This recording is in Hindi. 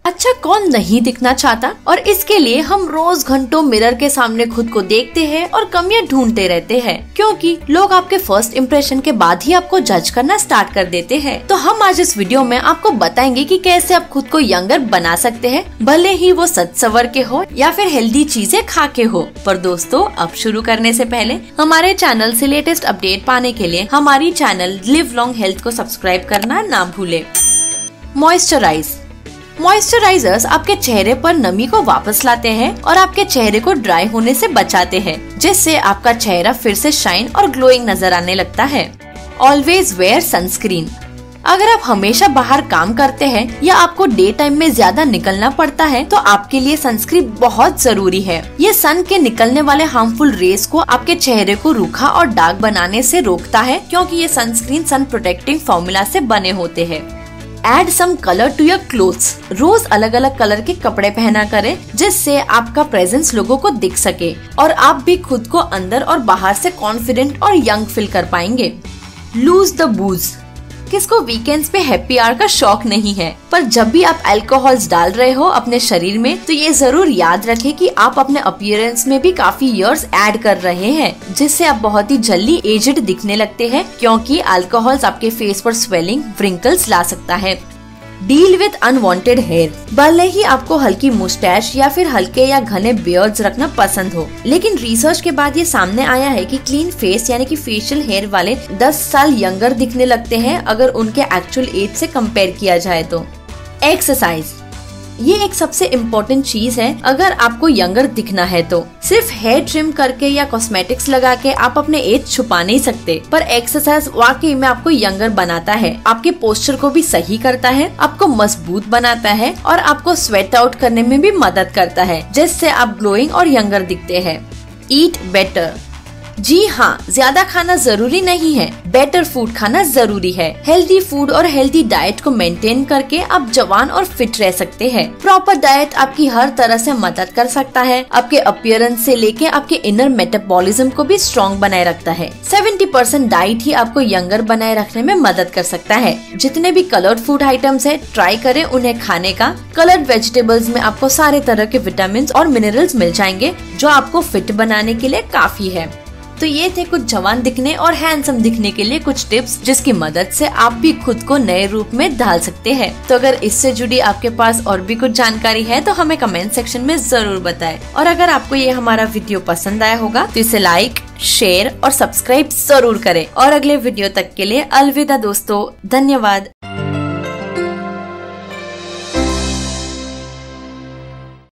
अच्छा कौन नहीं दिखना चाहता, और इसके लिए हम रोज घंटों मिरर के सामने खुद को देखते हैं और कमियां ढूंढते रहते हैं, क्योंकि लोग आपके फर्स्ट इम्प्रेशन के बाद ही आपको जज करना स्टार्ट कर देते हैं। तो हम आज इस वीडियो में आपको बताएंगे कि कैसे आप खुद को यंगर बना सकते हैं, भले ही वो सज संवर के हो या फिर हेल्दी चीजें खा के हो। पर दोस्तों, अब शुरू करने से पहले हमारे चैनल से लेटेस्ट अपडेट पाने के लिए हमारी चैनल लिव लॉन्ग हेल्थ को सब्सक्राइब करना ना भूले। मॉइस्चराइजर्स आपके चेहरे पर नमी को वापस लाते हैं और आपके चेहरे को ड्राई होने से बचाते हैं, जिससे आपका चेहरा फिर से शाइन और ग्लोइंग नजर आने लगता है। Always wear sunscreen. अगर आप हमेशा बाहर काम करते हैं या आपको डे टाइम में ज्यादा निकलना पड़ता है, तो आपके लिए सनस्क्रीन बहुत जरूरी है। ये सन के निकलने वाले हार्मफुल रेस को आपके चेहरे को रूखा और डार्क बनाने से रोकता है, क्योंकि ये सनस्क्रीन सन प्रोटेक्टिंग फॉर्मूला से बने होते हैं। Add some colour to your clothes. रोज अलग अलग कलर के कपड़े पहना करें, जिससे आपका प्रेजेंस लोगों को दिख सके और आप भी खुद को अंदर और बाहर से कॉन्फिडेंट और यंग फील कर पाएंगे। Lose the booze. किसको वीकेंड्स पे हैप्पी आवर का शौक नहीं है, पर जब भी आप अल्कोहल्स डाल रहे हो अपने शरीर में, तो ये जरूर याद रखें कि आप अपने अपीयरेंस में भी काफी इयर्स ऐड कर रहे हैं, जिससे आप बहुत ही जल्दी एजेड दिखने लगते हैं, क्योंकि अल्कोहल्स आपके फेस पर स्वेलिंग, व्रिंकल्स ला सकता है। Deal with unwanted hair. भले ही आपको हल्की मुस्टैच या फिर हल्के या घने बियर्ड्स रखना पसंद हो, लेकिन रिसर्च के बाद ये सामने आया है कि क्लीन फेस यानी कि फेशियल हेयर वाले 10 साल यंगर दिखने लगते हैं, अगर उनके एक्चुअल एज से कंपेयर किया जाए तो। एक्सरसाइज। ये एक सबसे इम्पोर्टेंट चीज है अगर आपको यंगर दिखना है तो। सिर्फ हेयर ट्रिम करके या कॉस्मेटिक्स लगा के आप अपने एज छुपा नहीं सकते, पर एक्सरसाइज वाकई में आपको यंगर बनाता है, आपके पोस्चर को भी सही करता है, आपको मजबूत बनाता है और आपको स्वेट आउट करने में भी मदद करता है, जिससे आप ग्लोइंग और यंगर दिखते हैं। ईट बेटर। जी हाँ, ज्यादा खाना जरूरी नहीं है, बेटर फूड खाना जरूरी है। हेल्दी फूड और हेल्दी डाइट को मेंटेन करके आप जवान और फिट रह सकते हैं। प्रॉपर डाइट आपकी हर तरह से मदद कर सकता है, आपके अपीयरेंस से लेके आपके इनर मेटाबॉलिज्म को भी स्ट्रॉन्ग बनाए रखता है। 70% डाइट ही आपको यंगर बनाए रखने में मदद कर सकता है। जितने भी कलर्ड फूड आइटम्स है, ट्राई करें उन्हें खाने का। कलर्ड वेजिटेबल्स में आपको सारे तरह के विटामिन और मिनरल्स मिल जाएंगे, जो आपको फिट बनाने के लिए काफी है। तो ये थे कुछ जवान दिखने और हैंडसम दिखने के लिए कुछ टिप्स, जिसकी मदद से आप भी खुद को नए रूप में ढाल सकते हैं। तो अगर इससे जुड़ी आपके पास और भी कुछ जानकारी है तो हमें कमेंट सेक्शन में जरूर बताएं। और अगर आपको ये हमारा वीडियो पसंद आया होगा तो इसे लाइक, शेयर और सब्सक्राइब जरूर करें। और अगले वीडियो तक के लिए अलविदा दोस्तों, धन्यवाद।